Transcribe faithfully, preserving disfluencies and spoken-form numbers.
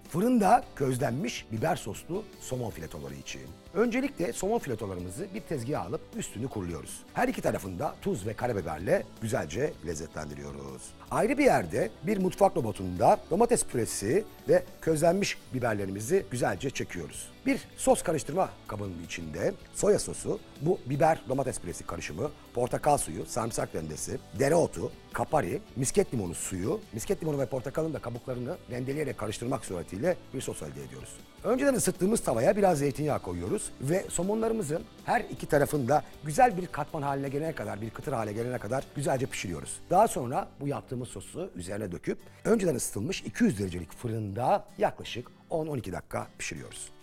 Fırında közlenmiş biber soslu somon filetoları için. Öncelikle somon filetolarımızı bir tezgaha alıp üstünü kuruluyoruz. Her iki tarafında tuz ve karabiberle güzelce lezzetlendiriyoruz. Ayrı bir yerde bir mutfak robotunda domates püresi ve közlenmiş biberlerimizi güzelce çekiyoruz. Bir sos karıştırma kabının içinde soya sosu, bu biber domates püresi karışımı, portakal suyu, sarımsak rendesi, dereotu, kapari, misket limonu suyu, misket limonu ve portakalın da kabuklarını rendeleyerek karıştırmak suretiyle bir sos elde ediyoruz. Önceden ısıttığımız tavaya biraz zeytinyağı koyuyoruz ve somonlarımızın her iki tarafında güzel bir katman haline gelene kadar, bir kıtır hale gelene kadar güzelce pişiriyoruz. Daha sonra bu yaptığımız sosu üzerine döküp önceden ısıtılmış iki yüz derecelik fırında yaklaşık on on iki dakika pişiriyoruz.